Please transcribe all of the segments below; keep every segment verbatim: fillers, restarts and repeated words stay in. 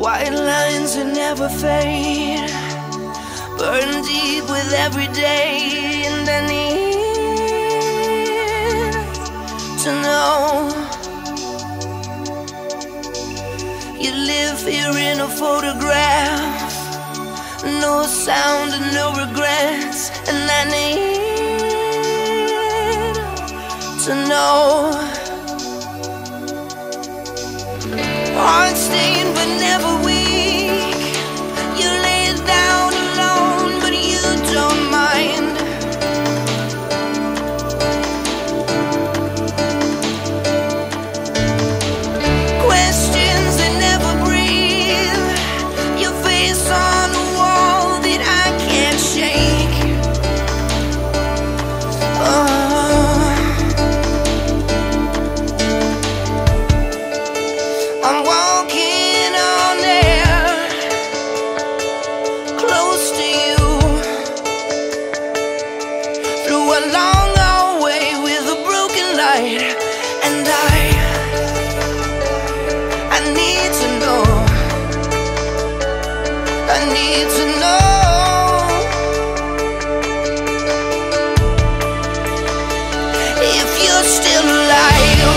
White lines that never fade, burn deep with every day. And I need to know you live here in a photograph, no sound and no regrets. And I need to know heart stained but never weak. You lay it down alone, but you don't mind. Questions that never breathe, your face on a wall that I can't shake. Oh, I'm walking on air, close to you, through a long hallway with a broken light. And I, I need to know, I need to know if you're still alive.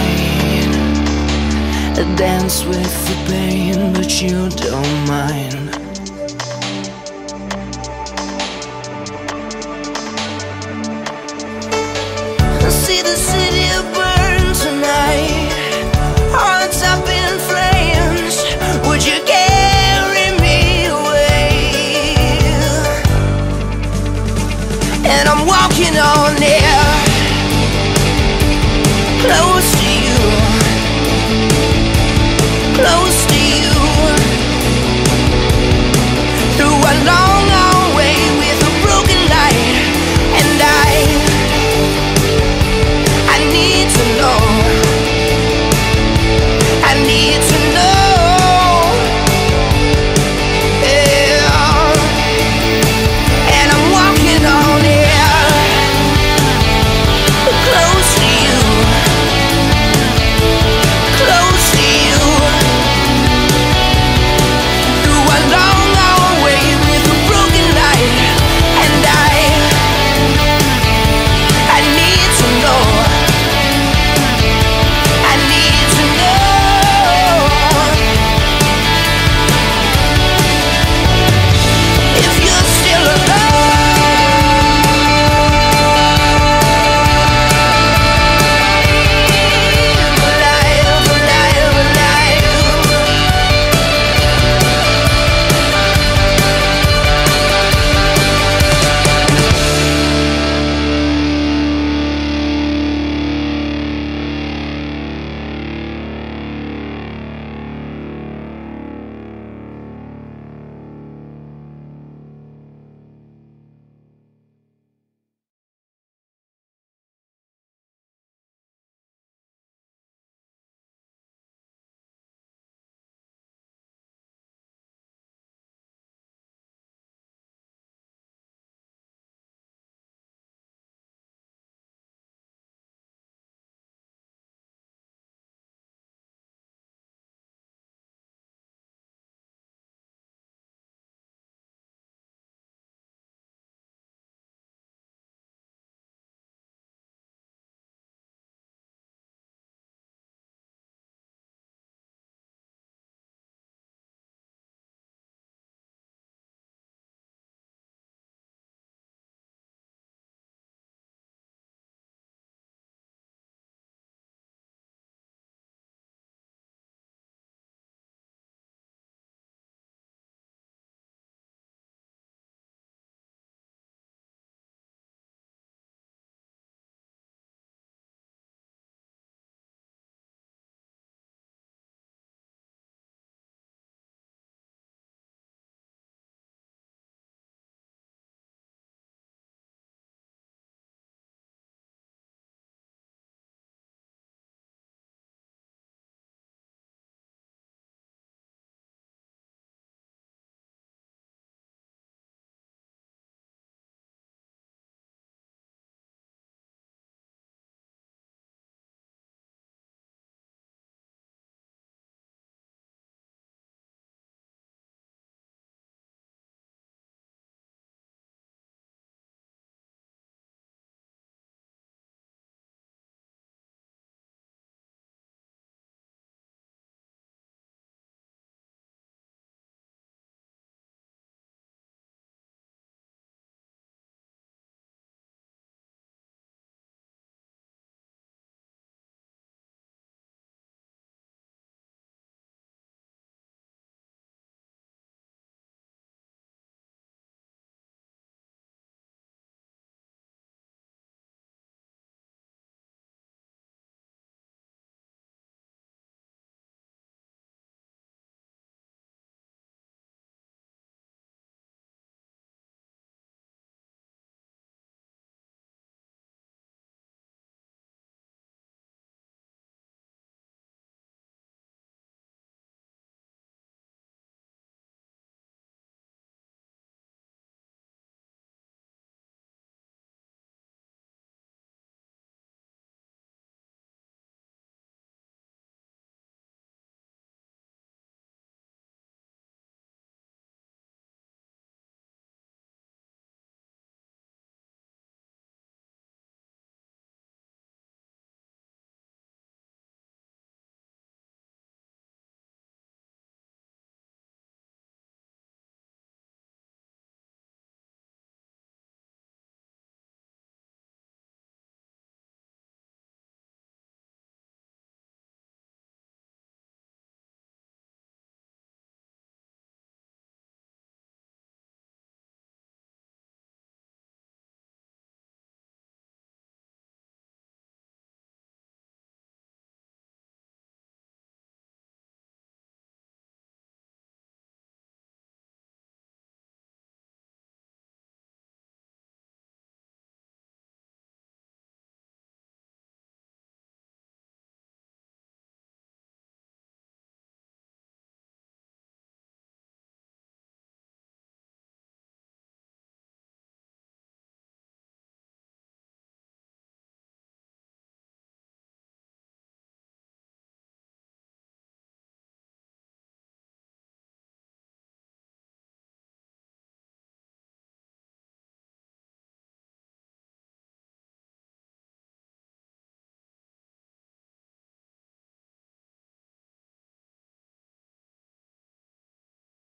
Dance with the pain, but you don't mind.